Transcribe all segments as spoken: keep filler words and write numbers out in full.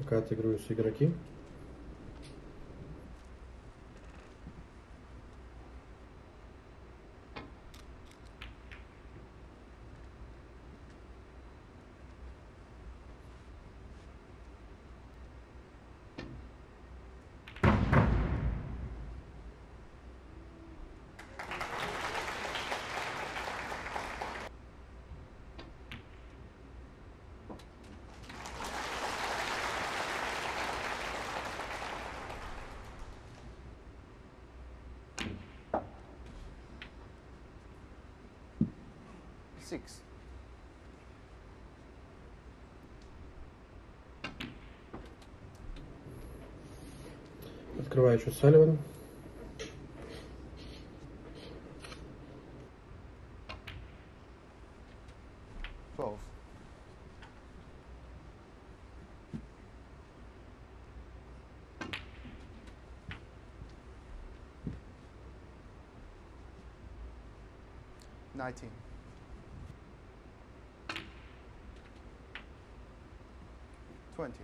Пока отыгрываются игроки. Six. Открываю счет Салливана. Twelve. Nineteen. Twenty.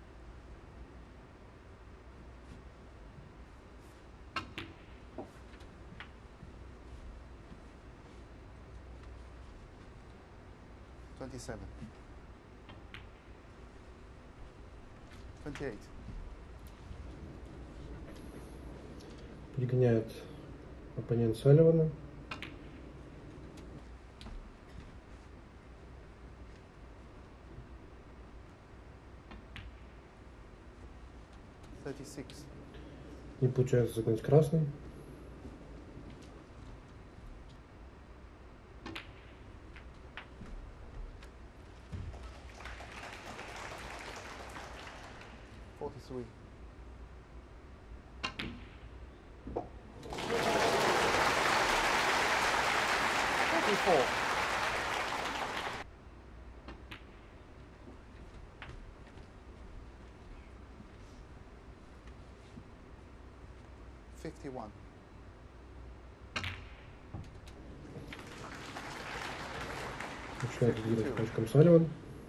Twenty-seven. Twenty-eight. Пригоняет оппонент Салливана. Thirty-six. Не получается загнать красный. Forty-three. Forty-four. Fifty-one. Начинает лидировать точкам Салливан.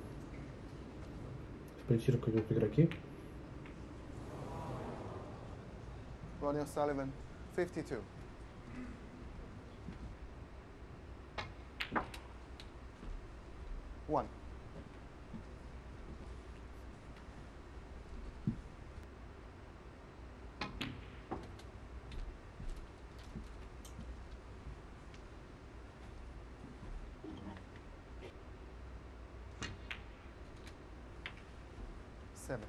В политирку идут игроки. Ronnie O'Sullivan. Fifty-two. One. Seven.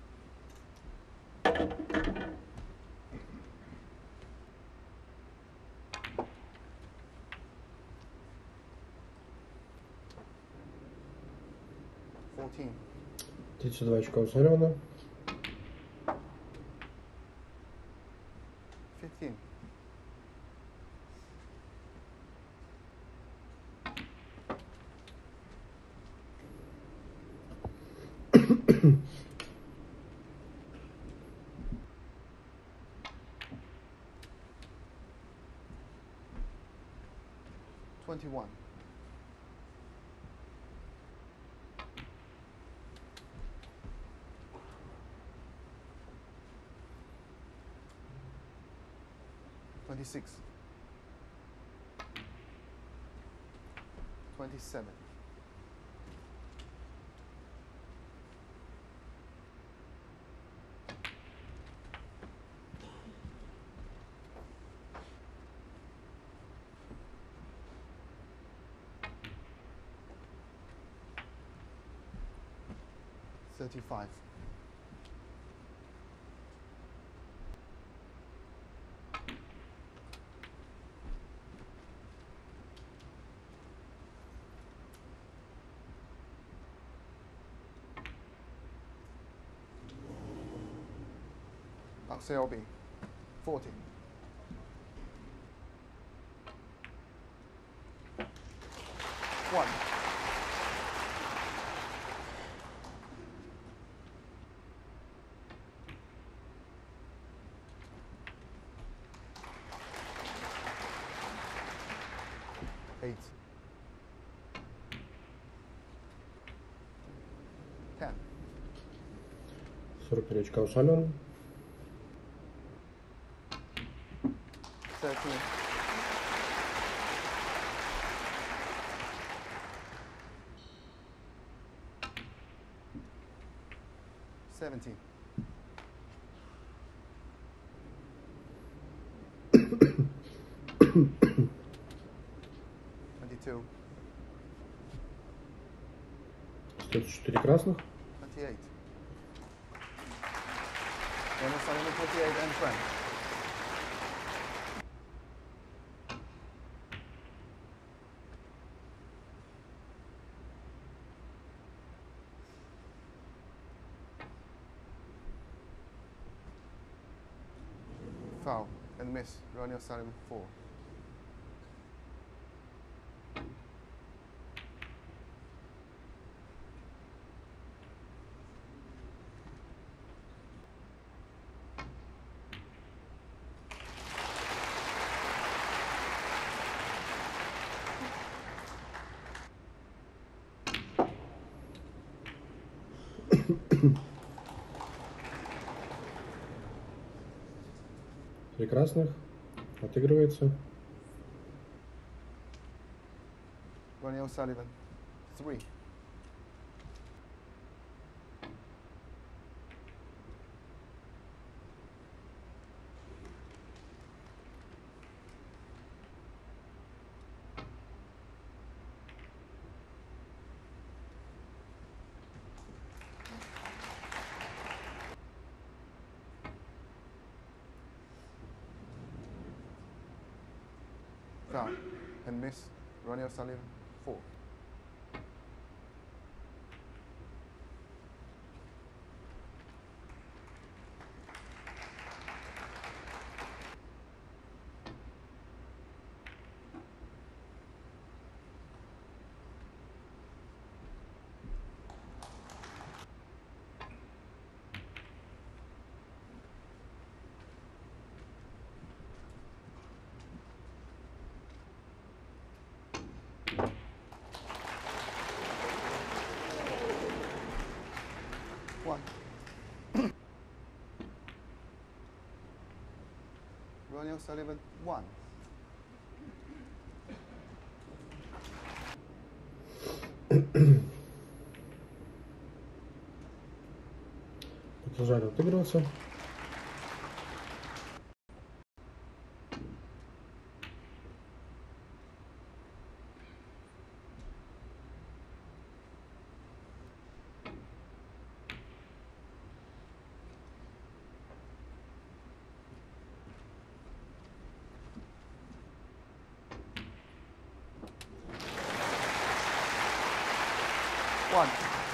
Fourteen. тридцать два очка у Салливана. Fifteen. Twenty-one. Twenty-six. Twenty-seven. Thirty-five. C L B. Forty. One. Eight. Ten. сорок три очка у Салливана. thirteen. seventeen. twenty-two. сто четыре красных. twenty-eight. Ronnie O'Sullivan, twenty-eight, and friend. Foul and miss. Ronnie O'Sullivan, four. Три красных. Отыгрывается. Ronnie O'Sullivan, three. Foul and miss. Ronnie O'Sullivan, four. One. Ronnie O'Sullivan, one. Продолжает отыгрываться. One.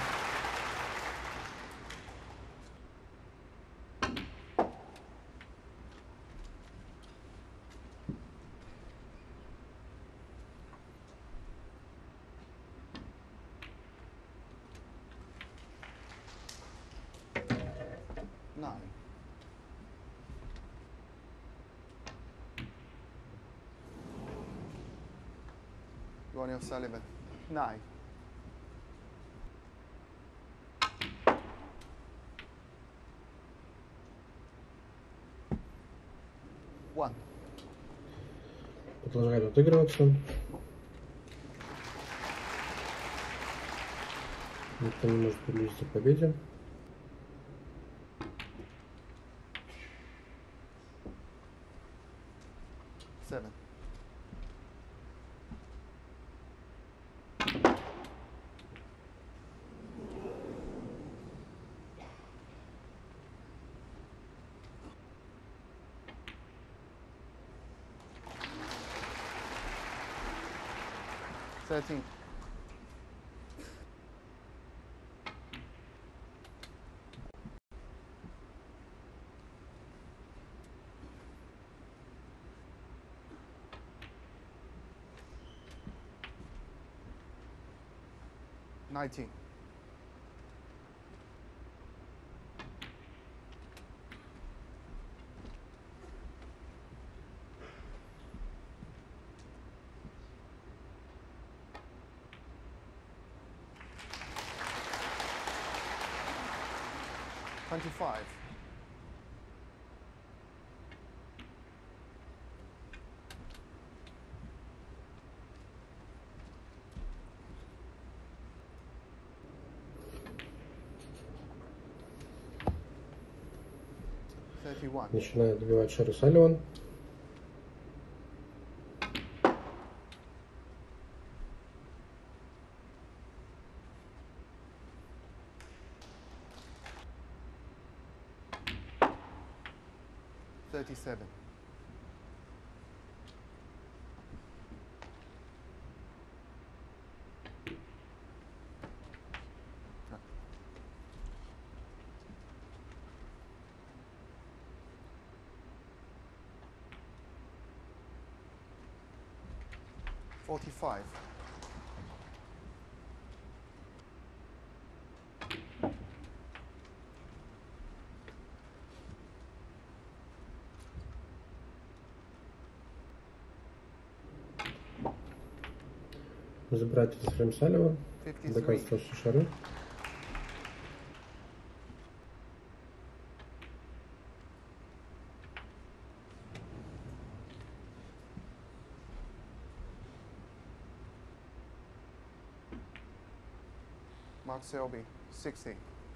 Nine. Ronnie O'Sullivan, nine. One. Продолжает отыгрываться. Никто не может приблизиться к победе. Seven. Thirteen. Nineteen. twenty-five. thirty-one. Начинает добивать шары Салливан. thirty-seven. forty-five. Забирать из фрейм Салливан. fifty-three. Доказывать все шары. Mark Selby, sixty.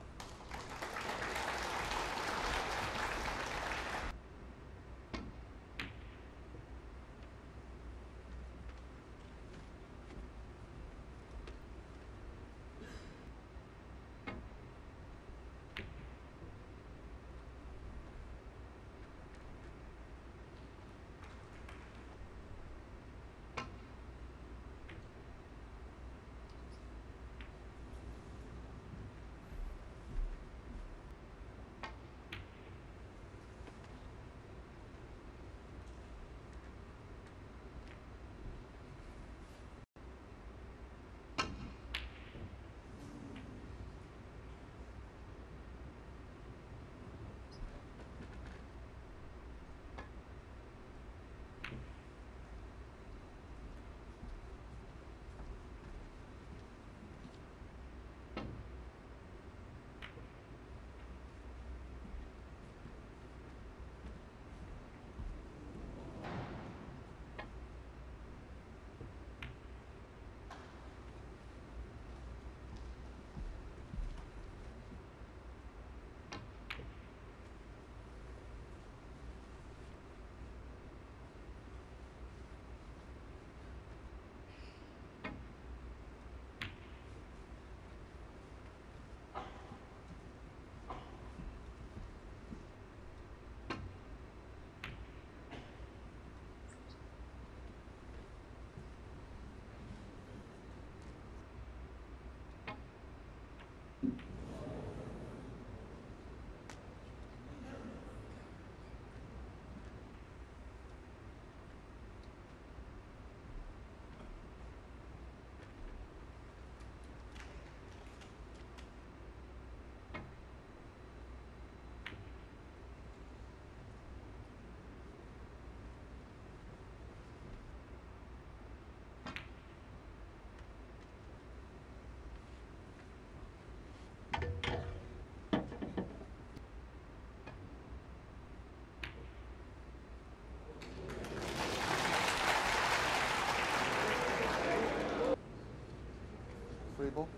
Free ball.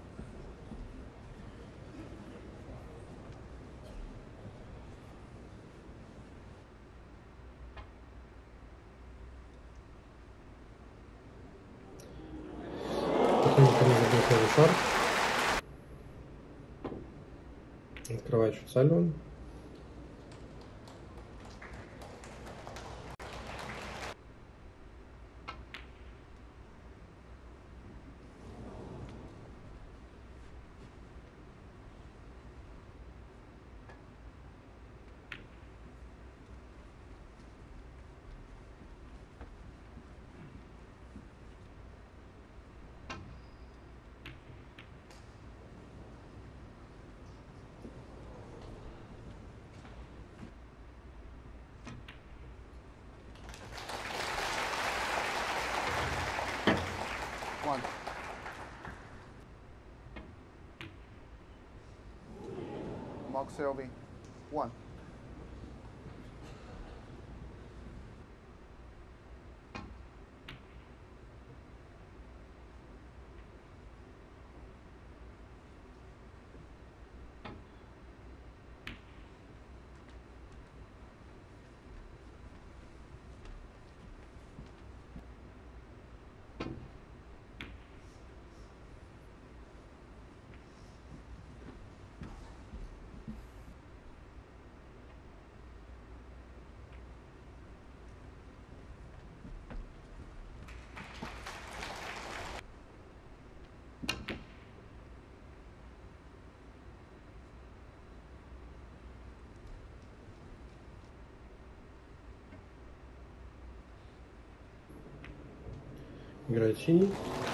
Потом никто не забил первый шар. Открывает счет Салливан. One. Mark Selby, One. Играет синий.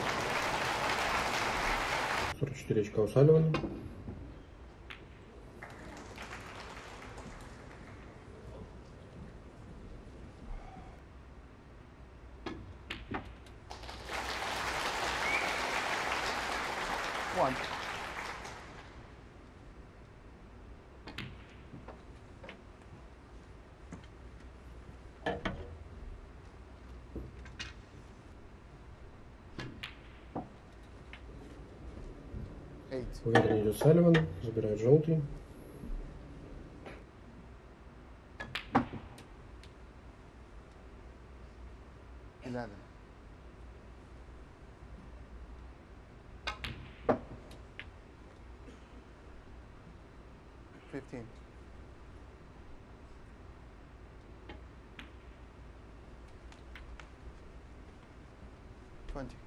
сорок четыре очка у Салливана. One. Eight. Уверенно идет Салливан. Забирает желтый. Eleven. Fifteen. Twenty.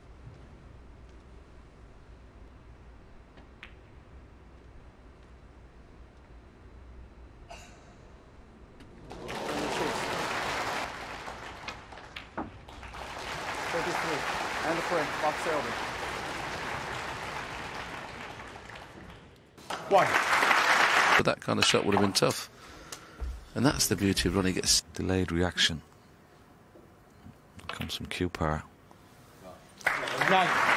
thirty-three. And the frame. Box over. One. But that kind of shot would have been tough. And that's the beauty of Ronnie gets Delayed reaction. Comes from Q Power. Nine.